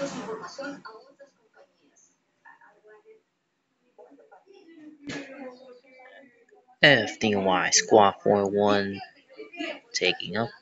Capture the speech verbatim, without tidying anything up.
F D N Y Squad four one taking up.